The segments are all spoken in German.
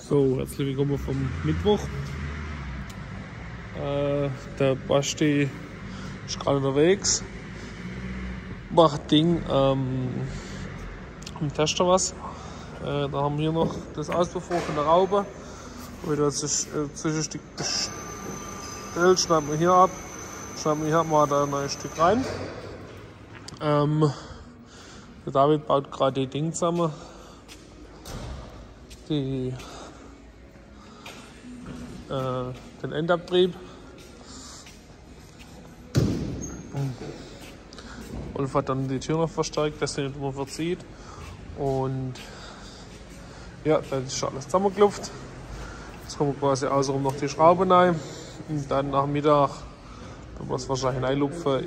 So, herzlich willkommen vom Mittwoch. Der Basti ist gerade unterwegs, macht Ding am Tester was. Da haben wir hier noch das Auspuffrohr von der Raube. Wieder das Zwischenstück bestellt, schneiden wir hier ab. Schneiden wir hier mal da ein neues Stück rein. Der David baut gerade die Dinge zusammen. Den Endabtrieb. Wolf hat dann die Tür noch verstärkt, dass sie nicht immer verzieht. Und ja, dann ist schon alles zusammengeklopft. Jetzt kommen wir quasi außenrum noch die Schrauben rein. Und dann nach Mittag werden wir es wahrscheinlich reinlupfen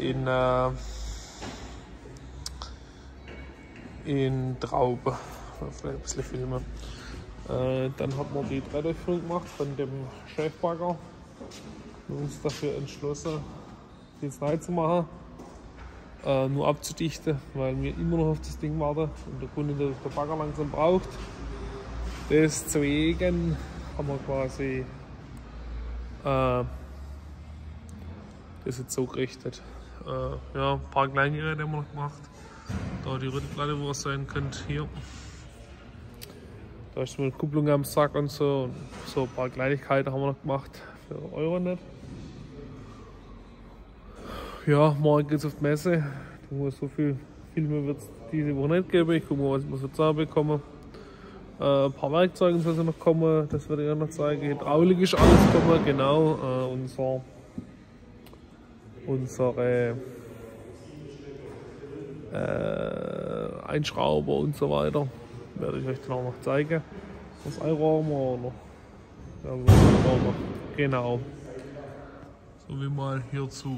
in Traube. Vielleicht ein bisschen filmen. Dann hat man die Drehdurchführung gemacht von dem Chefbagger. Wir haben uns dafür entschlossen, die jetzt neu zu machen, nur abzudichten, weil wir immer noch auf das Ding warten und der Kunde den Bagger langsam braucht. Deswegen haben wir quasi das jetzt so gerichtet. Ja, ein paar Kleingeräte haben wir noch gemacht. Da die Rüttelplatte, wo ihr sehen könnt, hier. Da ist eine Kupplung am Sack und so. Und so ein paar Kleinigkeiten haben wir noch gemacht für Euronet. Ja, morgen geht es auf die Messe. So viel Filme wird es diese Woche nicht geben. Ich gucke mal, was wir so zusammenbekommen. Ein paar Werkzeuge sollen noch kommen, das werde ich auch noch zeigen. Hydraulik ist alles kommen, genau. Unsere Einschrauber und so weiter. Werde ich euch dann auch noch zeigen. Das Einrahmen oder? Ja, das Einrahmen. Genau. So wie mal hierzu.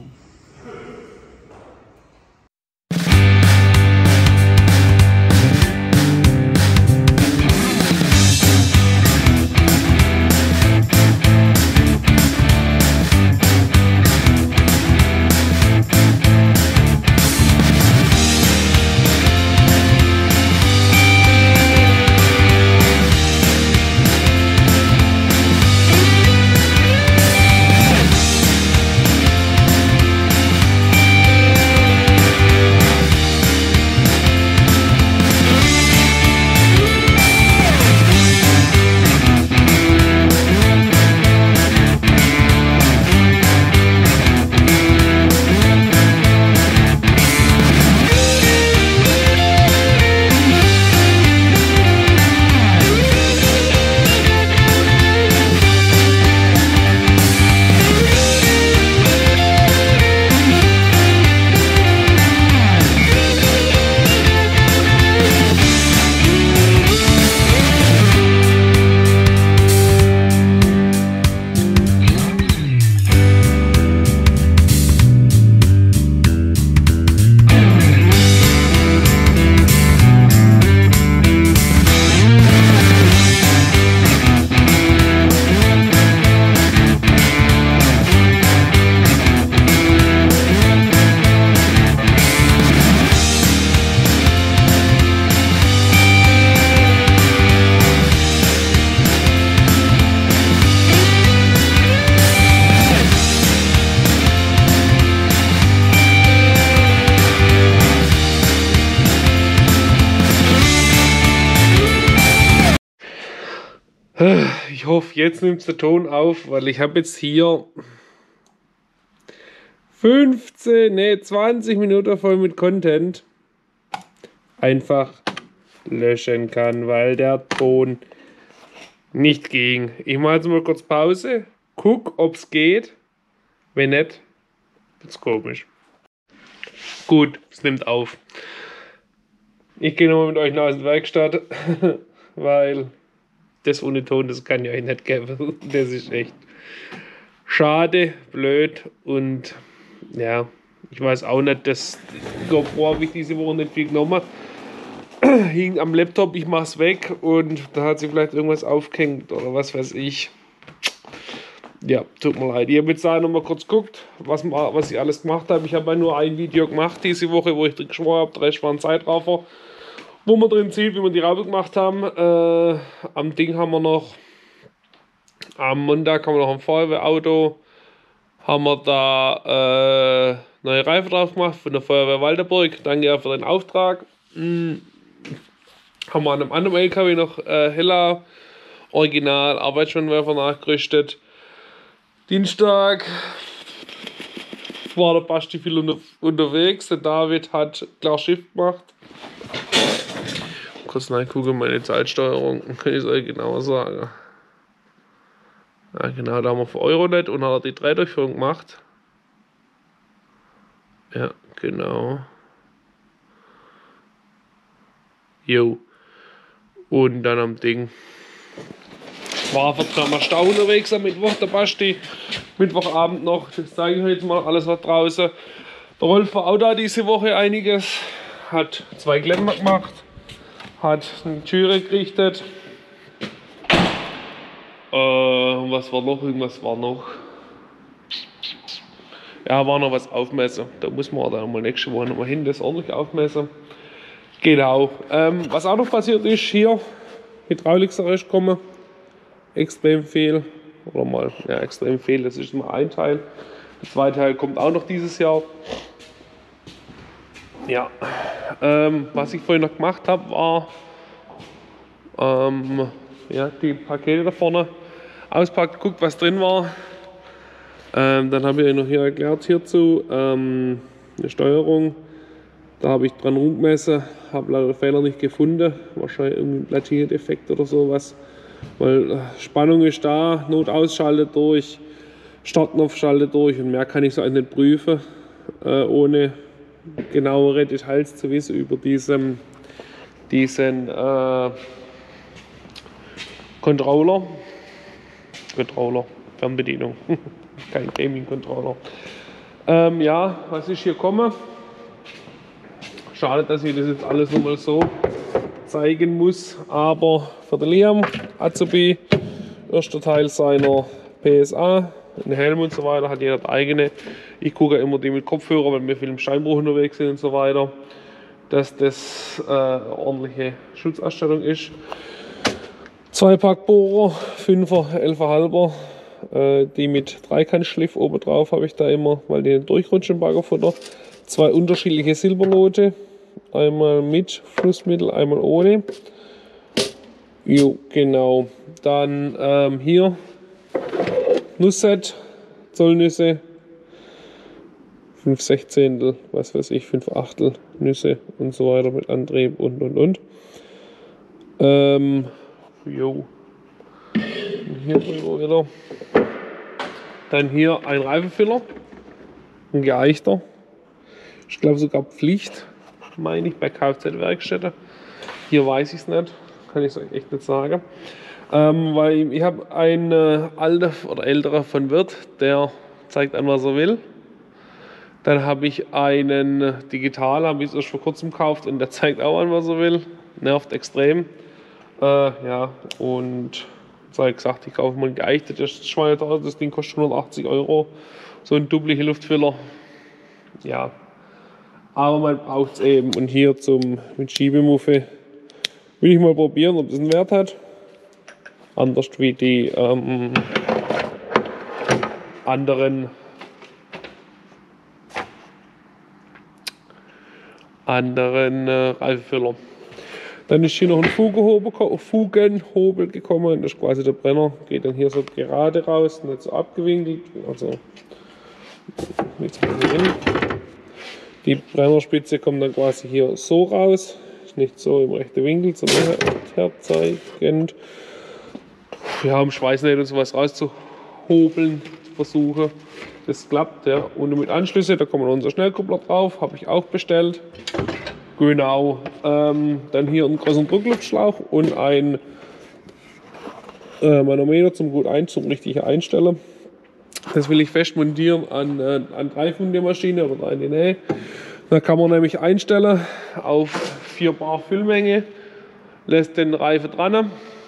Ich hoffe, jetzt nimmt der Ton auf, weil ich habe jetzt hier 20 Minuten voll mit Content einfach löschen kann, weil der Ton nicht ging. Ich mache jetzt mal kurz Pause, guck, ob es geht. Wenn nicht, wird's komisch. Gut, es nimmt auf. Ich gehe nochmal mit euch nach der Werkstatt, weil das ohne Ton, das kann ich euch nicht geben. Das ist echt schade, blöd und ja, ich weiß auch nicht, das GoPro habe ich diese Woche nicht viel genommen. Hing am Laptop, ich mache es weg und da hat sich vielleicht irgendwas aufgehängt oder was weiß ich. Ja, tut mir leid. Ich habe jetzt da nochmal kurz geguckt, was ich alles gemacht habe. Ich habe ja nur ein Video gemacht diese Woche, wo ich drin geschworen habe, 3 Stunden Zeitraffer. Wo man drin sieht, wie wir die Raube gemacht haben. Am Ding haben wir noch Am Montag haben wir noch ein Feuerwehrauto, haben wir da neue Reifen drauf gemacht von der Feuerwehr Walterburg. Danke ja für den Auftrag. Haben wir an einem anderen LKW noch Hella Original Arbeitsscheinwerfer nachgerüstet. Dienstag war der Basti viel unterwegs. Der David hat klar Shift gemacht. Kurz nachgucken, meine Zeitsteuerung, kann ich es euch genauer sagen. Ja, genau, da haben wir für Euronet und hat er die 3-Durchführung gemacht. Ja, genau. Jo. Und dann am Ding. War für 3 Mal Stau unterwegs am Mittwoch, der Basti. Mittwochabend noch, das zeige ich euch jetzt mal, alles was draußen. Der Rolf war auch da diese Woche einiges. Hat 2 Klemmer gemacht. Hat eine Türe gerichtet. Was war noch? Irgendwas war noch. Ja, war noch was aufmessen. Da muss man dann mal nächste Woche nochmal hin, das ordentlich aufmessen. Genau. Was auch noch passiert ist, hier Hydraulik ist gekommen. Extrem viel. Oder mal, ja, extrem viel. Das ist mal ein Teil. Der zweite Teil kommt auch noch dieses Jahr. Ja. Was ich vorhin noch gemacht habe, war ja, die Pakete da vorne auspackt, guckt, was drin war. Dann habe ich euch noch hier erklärt hierzu eine Steuerung. Da habe ich dran rumgemessen, habe leider Fehler nicht gefunden. Wahrscheinlich irgendwie Platinendefekt oder sowas. Weil Spannung ist da, Not ausschaltet durch, Startknopf schaltet durch und mehr kann ich so nicht prüfen, ohne genauere Details zu wissen über diesen Controller, Fernbedienung, kein Gaming-Controller. Ja, was ist hier gekommen? Schade, dass ich das jetzt alles nochmal so zeigen muss, aber für den Liam Azubi, erster Teil seiner PSA, ein Helm und so weiter, hat jeder das eigene. Ich gucke immer die mit Kopfhörer, weil wir viel im Steinbruch unterwegs sind und so weiter, dass das ordentliche Schutzausstattung ist. 2 Packbohrer, 5er, 11,5er, die mit Dreikantschliff oben drauf habe ich da immer, weil die nicht durchrutschen im Baggerfutter. 2 unterschiedliche Silberlote, einmal mit Flussmittel, einmal ohne. Jo, genau. Dann hier Nussset, Zollnüsse, 5 Sechzehntel, was weiß ich, 5 Achtel Nüsse und so weiter mit Antrieb und. Jo. Hier drüber wieder. Dann hier ein Reifenfüller, ein geeichter. Ich glaube sogar Pflicht, meine ich, bei Kfz-Werkstätte. Hier weiß ich es nicht, kann ich es euch echt nicht sagen. Weil ich habe einen alter oder älterer von Wirt, der zeigt an, was er will. Dann habe ich einen digital, habe ich es erst vor kurzem gekauft und der zeigt auch an, was er will. Nervt extrem. Ja, und so habe ich gesagt, ich kaufe mal ein geeignetes Schweineteuer, das Ding kostet 180 €. So ein dubliche Luftfüller. Ja, aber man braucht es eben. Und hier mit Schiebemuffe will ich mal probieren, ob das einen Wert hat. Anders wie die anderen Reifenfüller. Dann ist hier noch ein Fugenhobel gekommen, das ist quasi der Brenner, geht dann hier so gerade raus, nicht so abgewinkelt, also nichts mehr drin. Die Brennerspitze kommt dann quasi hier so raus, ist nicht so im rechten Winkel, sondern herzeigend. Wir haben Schweißnähte und sowas rauszuhobeln, versuche. Das klappt, ja. Und mit Anschlüsse, da kommt unser Schnellkuppler drauf, habe ich auch bestellt. Genau. Dann hier einen großen Druckluftschlauch und ein Manometer zum zum richtig einstellen. Das will ich fest montieren an Reifen der Maschine oder an die Nähe. Da kann man nämlich einstellen auf 4 Bar Füllmenge, lässt den Reifen dran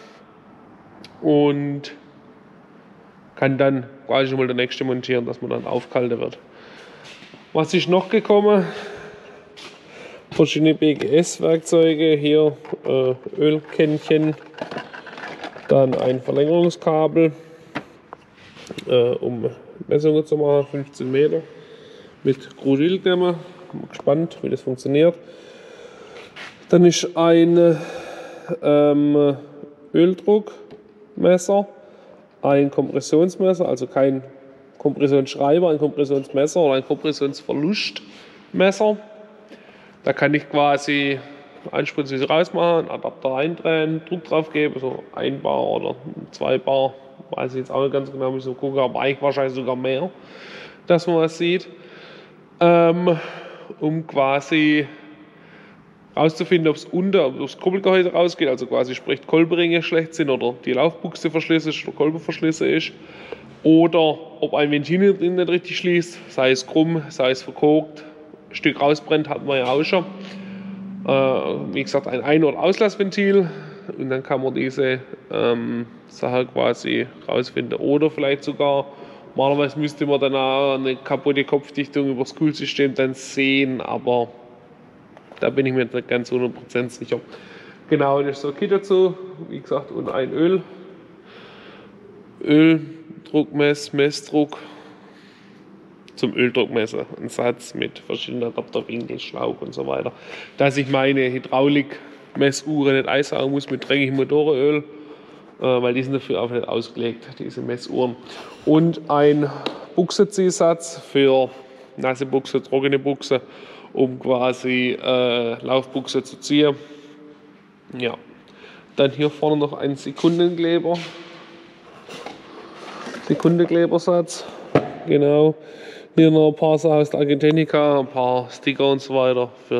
und kann dann quasi schon mal der nächste montieren, dass man dann aufkalter wird. Was ist noch gekommen? Verschiedene BGS-Werkzeuge, hier Ölkännchen, dann ein Verlängerungskabel, um Messungen zu machen, 15 Meter mit Krugildämme. Bin mal gespannt, wie das funktioniert. Dann ist ein Öldruckmesser, ein Kompressionsmesser, also kein Kompressionsschreiber, ein Kompressionsmesser oder ein Kompressionsverlustmesser. Da kann ich quasi einspritzig rausmachen, Adapter reindrehen, Druck drauf geben, so 1 Bar oder 2 Bar, weiß ich jetzt auch nicht ganz genau, wie ich so gucke, aber eigentlich wahrscheinlich sogar mehr, dass man was sieht, um quasi rauszufinden, ob es das Kurbelgehäuse rausgeht, also quasi sprich Kolbenringe schlecht sind oder die Laufbuchse verschlissen ist oder Kolben verschlissen ist, oder ob ein Ventil nicht richtig schließt, sei es krumm, sei es verkokt, ein Stück rausbrennt, hat man ja auch schon. Wie gesagt, ein Ein- oder Auslassventil, und dann kann man diese Sache quasi rausfinden. Oder vielleicht sogar, normalerweise müsste man dann auch eine kaputte Kopfdichtung über das Kühlsystem dann sehen, aber da bin ich mir nicht ganz 100% sicher. Genau, das ist so ein Kit dazu, wie gesagt, und ein Messdruck zum Öldruckmesser, ein Satz mit verschiedenen Adapterwinkeln, Schlauch und so weiter. Dass ich meine Hydraulikmessuhren nicht einsaugen muss mit dreckigem Motorenöl, weil die sind dafür auch nicht ausgelegt, diese Messuhren. Und ein Buchsenziehsatz für nasse Buchse, trockene Buchse, um quasi Laufbuchse zu ziehen. Ja. Dann hier vorne noch ein Sekundenklebersatz. Genau. Hier noch ein paar Sachen aus der Argentechnica, ein paar Sticker und so weiter für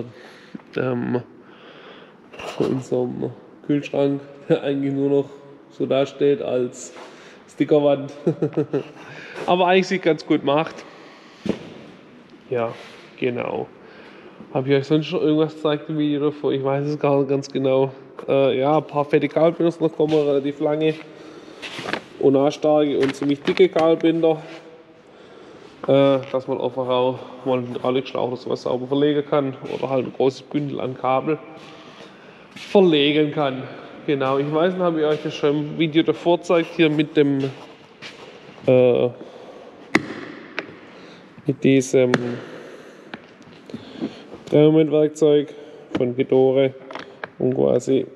unseren Kühlschrank, der eigentlich nur noch so da steht als Stickerwand. Aber eigentlich sieht ganz gut gemacht. Ja, genau. Habe ich euch sonst schon irgendwas gezeigt im Video davor? Ich weiß es gar nicht ganz genau. Ja, ein paar fette Kabelbinder noch kommen, relativ lange. Und auch starke und ziemlich dicke Kabelbinder. Dass man einfach auch mal einen Hydraulikschlauch oder sowas sauber verlegen kann. Oder halt ein großes Bündel an Kabel verlegen kann. Genau, ich weiß nicht, habe ich euch das schon im Video davor gezeigt, hier mit dem mit diesem Drehmomentwerkzeug von Gedore, um quasi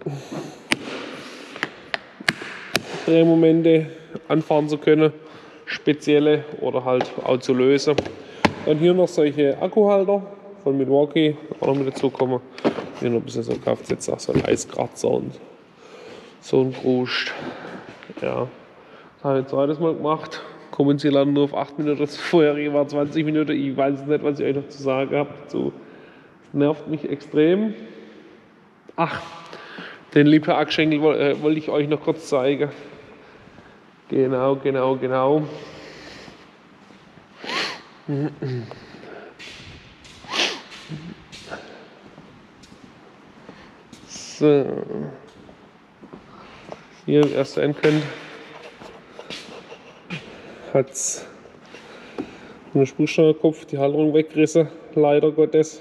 Drehmomente anfahren zu können, spezielle oder halt auch zu lösen. Dann hier noch solche Akkuhalter von Milwaukee, auch noch mit dazu kommen. Hier noch ein bisschen so Kfz, auch so ein Eiskratzer und so ein Kruscht. Ja, das habe ich jetzt zweites Mal gemacht. Kommen sie leider nur auf 8 Minuten, das vorherige war 20 Minuten. Ich weiß nicht, was ich euch noch zu sagen habe dazu. Das nervt mich extrem. Ach, den Lippe-Achschenkel wollte ich euch noch kurz zeigen. Genau. So. Hier erst sehen könnt, hat es einen Sprühsteuerkopf, die Halterung weggerissen, leider Gottes.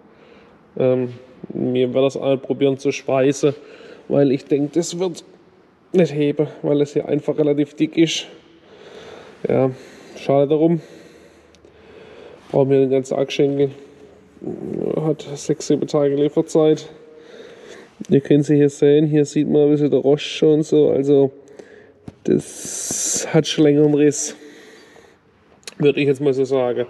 Wir werden das auch probieren zu schweißen, weil ich denke, das wird nicht heben, weil es hier einfach relativ dick ist. Ja, schade darum. Brauchen wir den ganzen Achschenkel. Hat 6-7 Tage Lieferzeit. Ihr könnt sie hier sehen, hier sieht man ein bisschen der Rost schon so, also das hat schon länger einen Riss, würde ich jetzt mal so sagen.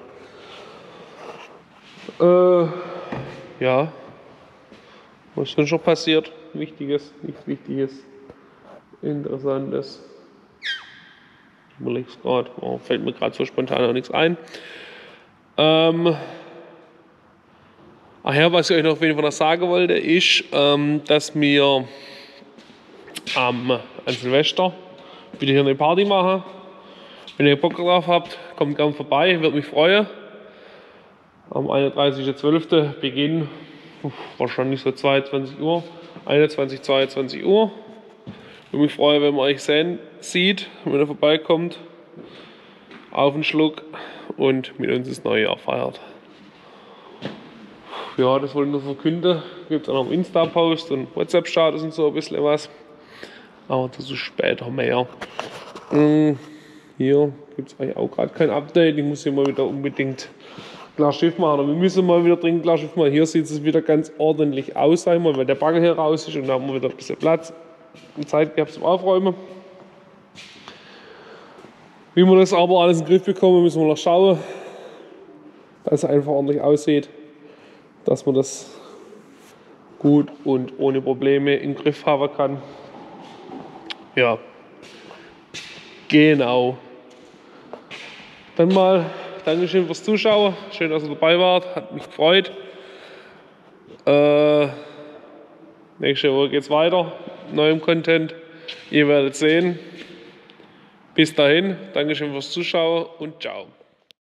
Ja, was ist denn schon passiert? Wichtiges, nichts Wichtiges, Interessantes. Ich überlege es gerade, fällt mir gerade so spontan auch nichts ein. Ach ja, was ich euch noch auf jeden Fall noch sagen wollte, ist, dass wir an Silvester wieder hier eine Party machen. Wenn ihr Bock drauf habt, kommt gerne vorbei, würde mich freuen. Am 31.12. Beginn, wahrscheinlich so 22 Uhr, 21, 22 Uhr. Würde mich freuen, wenn man euch sieht, wenn ihr vorbeikommt, auf den Schluck und mit uns das neue Jahr feiert. Ja, das wollte ich nur verkünden. Gibt auch noch einen Insta-Post und WhatsApp-Status und so ein bisschen was. Aber dazu später mehr. Hier gibt es eigentlich auch gerade kein Update. Ich muss hier mal wieder unbedingt Glas Schiff machen. Oder wir müssen mal wieder dringend Glas Schiff machen. Hier sieht es wieder ganz ordentlich aus, einmal, weil der Bagger hier raus ist und da haben wir wieder ein bisschen Platz und Zeit gehabt zum Aufräumen. Wie wir das aber alles in den Griff bekommen, müssen wir noch schauen, dass es einfach ordentlich aussieht, dass man das gut und ohne Probleme in den Griff haben kann. Ja, genau. Dann mal Dankeschön fürs Zuschauen. Schön, dass ihr dabei wart. Hat mich gefreut. Nächste Woche geht es weiter. Neuem Content. Ihr werdet sehen. Bis dahin. Dankeschön fürs Zuschauen und ciao.